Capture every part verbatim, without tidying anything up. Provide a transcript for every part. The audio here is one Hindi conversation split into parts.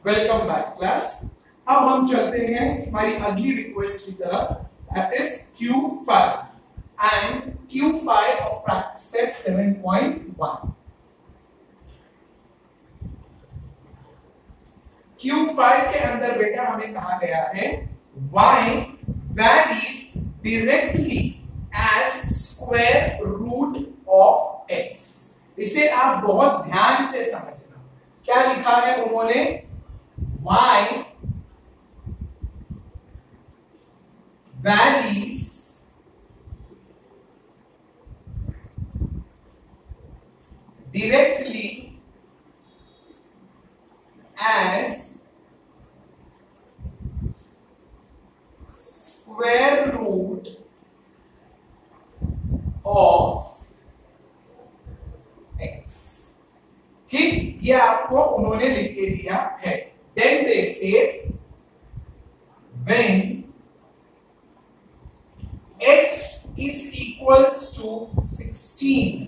Welcome back class. अब हम चलते हैं हमारी अगली रिक्वेस्ट की तरफ, that is Q five and Q five of practice set seven point one. Q five के अंदर बेटा हमें कहा गया है y varies directly as square root of x। इसे आप बहुत ध्यान से समझना। क्या लिखा है उन्होंने? y varies directly as square root of x। ठीक, ये आपको उन्होंने लिख के दिया है। Then they say when x is equals to sixteen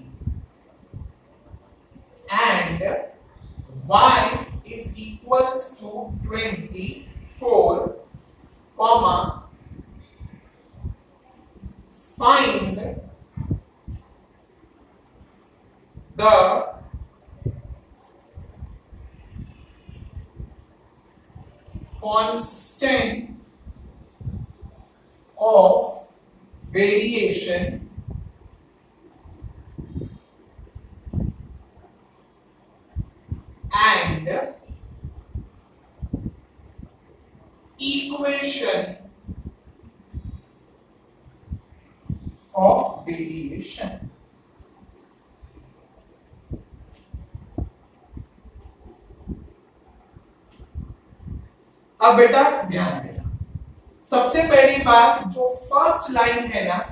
and y is equals to twenty-four, comma, find the constant of variation and equation of variation। अब बेटा ध्यान देना, सबसे पहली बात जो फर्स्ट लाइन है ना,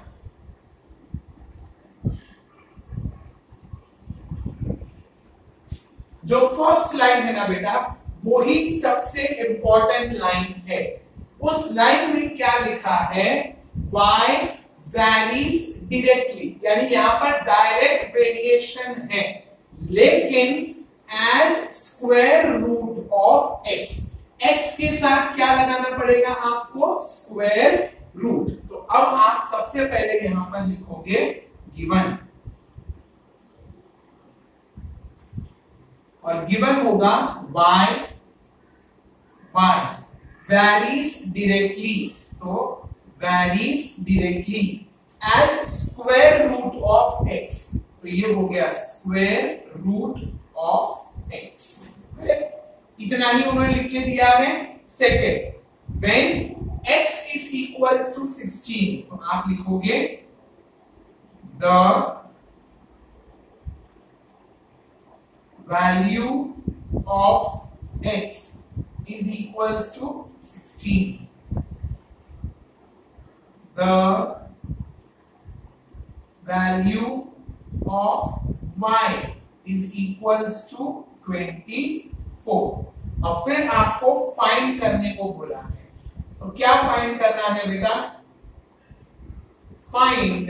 जो फर्स्ट लाइन है ना बेटा, वही सबसे इंपॉर्टेंट लाइन है। उस लाइन में क्या लिखा है? y varies directly, यानी यहां पर डायरेक्ट वेरिएशन है, लेकिन as square root of x। x के साथ क्या लगाना पड़ेगा आपको? Square root. तो अब आप सबसे पहले यहां पर लिखोगे गिवन, और गिवन होगा y y varies directly, तो varies directly as square root of x। तो ये हो गया स्क्वायर रूट ऑफ x। इतना ही उन्होंने लिख के दिया है। Second, when x is equals to sixteen, तो आप लिखोगे the value of x is equals to sixteen, the value of y is equals to twenty-four। और फिर आपको फाइंड करने को बोला है, तो क्या फाइंड करना है बेटा? Find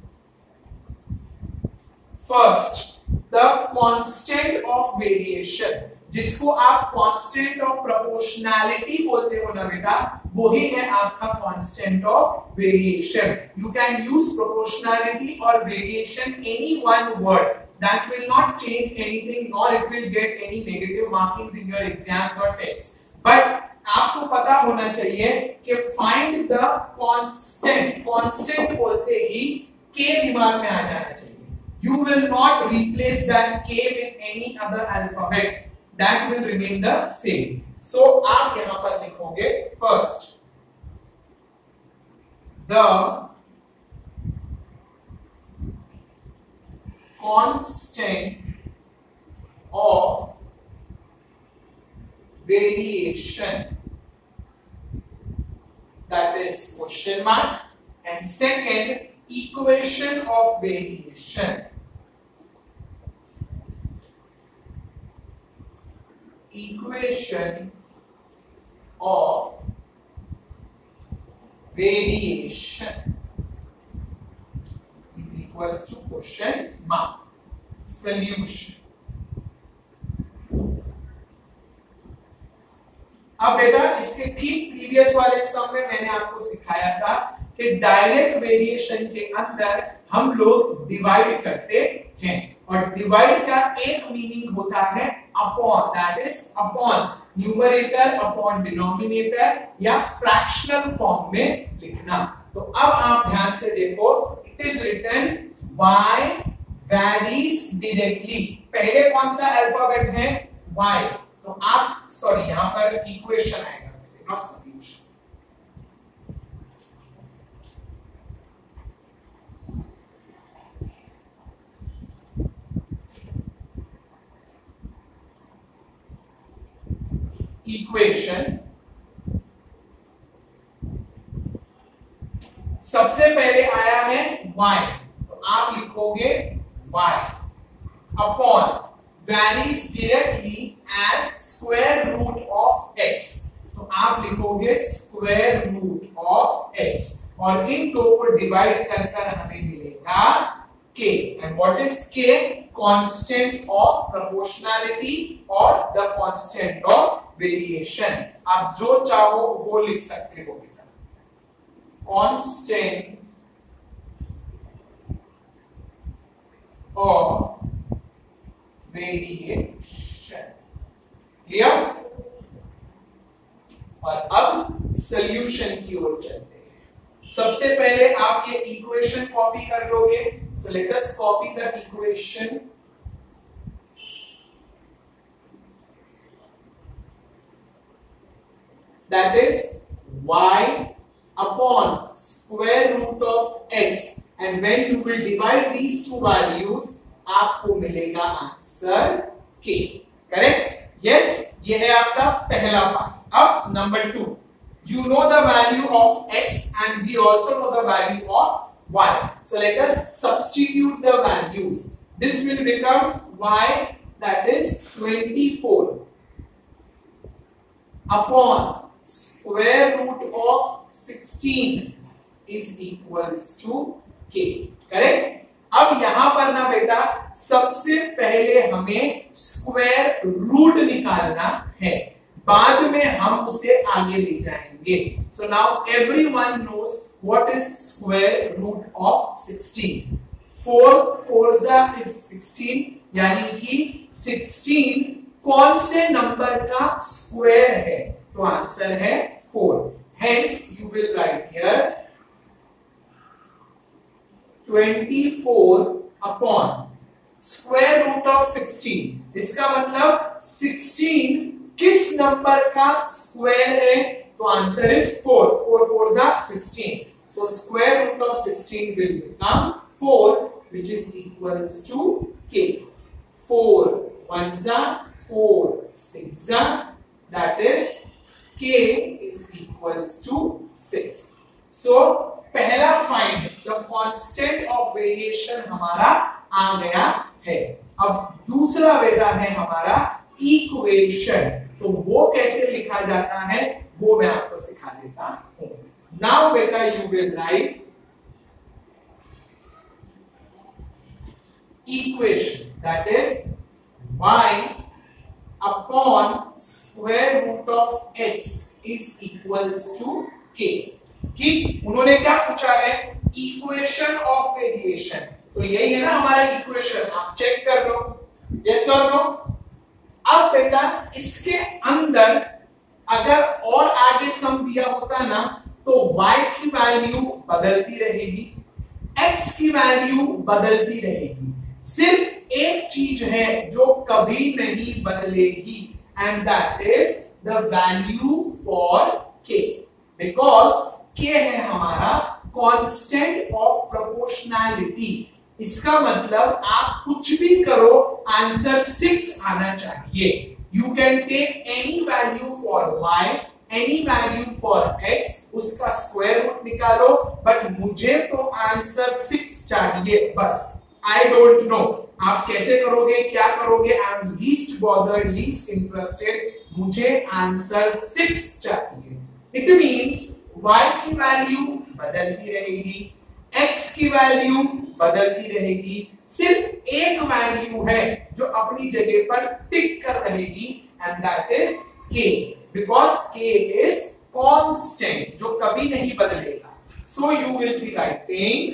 first the constant of variation, जिसको आप कांस्टेंट ऑफ प्रोपोर्शनैलिटी बोलते हो ना बेटा, वही है आपका constant of variation. You can use proportionality और variation any one word, that will not change anything nor it will get any negative markings in your exams or tests, but आपको पता होना चाहिए कि find the constant, constant बोलते ही k दिमाग में आ जाना चाहिए। you will not replace that k with any other alphabet, that will remain the same। so आप यहां पर लिखोगे first the constant of variation, that is question mark, and second equation of variation, equation of variation is equals to question mark solution। अब बेटा इसके ठीक प्रीवियस वाले सम में मैंने आपको सिखाया था कि डायरेक्ट वेरिएशन के अंदर हम लोग डिवाइड करते हैं और डिवाइड का एक मीनिंग होता है upon, that is upon numerator upon denominator या फ्रैक्शनल फॉर्म में लिखना। तो अब आप ध्यान से देखो, it is written y varies directly. पहले कौन सा अल्फाबेट है? y। तो आप सॉरी यहां पर इक्वेशन आएगा, नॉट सॉल्यूशन। इक्वेशन सबसे पहले आया है y, तो आप लिखोगे y upon varies directly as square root of x, तो आप लिखोगे स्क्वायर रूट ऑफ x और इन दो को डिवाइड कर कर हमें मिलेगा k। And what is k? Constant of proportionality और द कांस्टेंट ऑफ वेरिएशन। आप जो चाहो वो लिख सकते हो बेटा, कांस्टेंट ऑफ वेरिएशन। क्लियर? और अब सॉल्यूशन की ओर चलते हैं। सबसे पहले आप ये इक्वेशन कॉपी कर लोगे, so let us copy the equation. That is y upon square root of x, and when you will divide these two values आपको मिलेगा आंसर k। करेक्ट? यस, ये है आपका पहला पार्ट। अब number two, you know the value of x and we also know the value of y, so let us substitute the values. This will become y, that is twenty-four upon square root of sixteen is equals to k। Correct? अब यहां पर ना बेटा सबसे पहले हमें स्क्वायर रूट निकालना है, बाद में हम उसे आगे ले जाएंगे। So now everyone knows what is square root of sixteen. Four four is sixteen, यानी कि सिक्सटीन कौन से नंबर का स्क्वायर है? तो आंसर है four. Hence you will write here twenty four upon square root of sixteen. इसका मतलब सिक्सटीन किस नंबर का स्क्वायर है? तो answer is four. Four four जा sixteen, so square root of sixteen will become four, which is equals to k। Four one जा फोर, सिक्स जा, that is k is equals to six. So पहला find the constant of variation हमारा आ गया है। अब दूसरा बेटा है हमारा इक्वेशन, तो वो कैसे लिखा जाता है वो मैं आपको सिखा देता हूं। नाउ बेटा you will write equation, that is y upon square root of x is equals to k। कि उन्होंने क्या पूछा है? Equation of variation. तो यही है ना हमारा इक्वेशन, आप चेक कर लो, यस और नो। अब बेटा इसके अंदर अगर और आगे सम दिया होता ना तो y की वैल्यू बदलती रहेगी, x की वैल्यू बदलती रहेगी। सिर्फ एक चीज है जो कभी नहीं बदलेगी, and that is the value for k, because k है हमारा कांस्टेंट ऑफ प्रोपोर्शनैलिटी। इसका मतलब आप कुछ भी करो आंसर सिक्स आना चाहिए। You can take any value for y, any value for x, उसका स्क्वायर रूट निकालो, बट मुझे तो आंसर सिक्स चाहिए बस। आई डोंट नो आप कैसे करोगे, क्या करोगे, I am least bothered, least interested, मुझे आंसर सिक्स चाहिए। इट मींस y की वैल्यू बदलती रहेगी, x की वैल्यू बदलती रहेगी, सिर्फ एक वैल्यू है जो अपनी जगह पर टिक कर रहेगी, and that is k। Because k is constant जो कभी नहीं बदलेगा. So you will be writing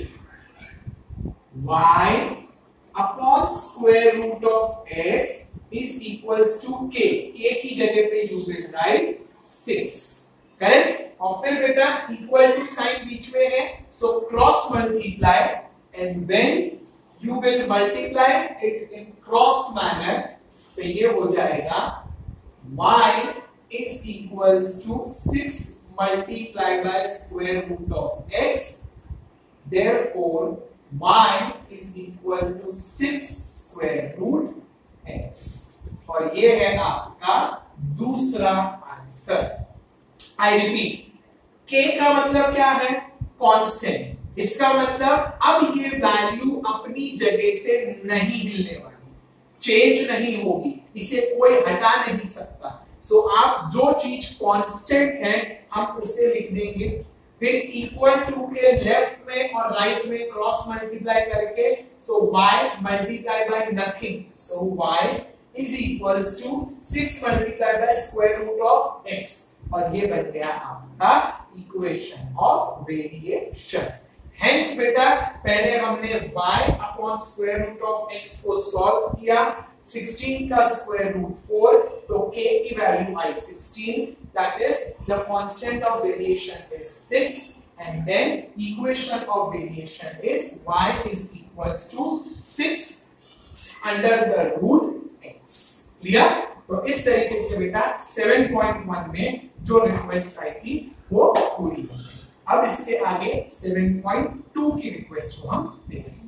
y upon square root of x is equals to k. k की जगह पे you will write six. Correct. और फिर बेटा इक्वल टू साइन बीच में है, so cross multiply, and when you will multiply it in cross manner, तो ये हो जाएगा y is equals to six multiplied by square root of x. Therefore y is equal to six square root x. और ये है आपका दूसरा आंसर. आई रिपीट, k का मतलब क्या है? कांस्टेंट. इसका मतलब अब ये वैल्यू अपनी जगह से नहीं हिलने वाली, चेंज नहीं होगी, इसे कोई हटा नहीं सकता. सो so, आप जो चीज कांस्टेंट है हम उसे लिख देंगे, फिर इक्वल टू के लेफ्ट में और राइट में क्रॉस मल्टीप्लाई करके, so y multiply by nothing, so y is equals to six multiplied by square root of x. और ये बन गया आपका इक्वेशन ऑफ वेरिएशन. Hence बेटा पहले हमने y upon square root of x को सॉल्व किया. सिक्सटीन का स्क्वायर रूट फोर, तो k की वैल्यू आई sixteen, that is the constant of variation is six, and then equation of variation is y is equals to six under the root x. Clear? तो इस तरीके से बेटा सेवन पॉइंट वन में जो रिक्वेस्ट आई थी वो पूरी हो गई. अब इसके आगे सेवन पॉइंट टू की रिक्वेस्ट को हम देखेंगे.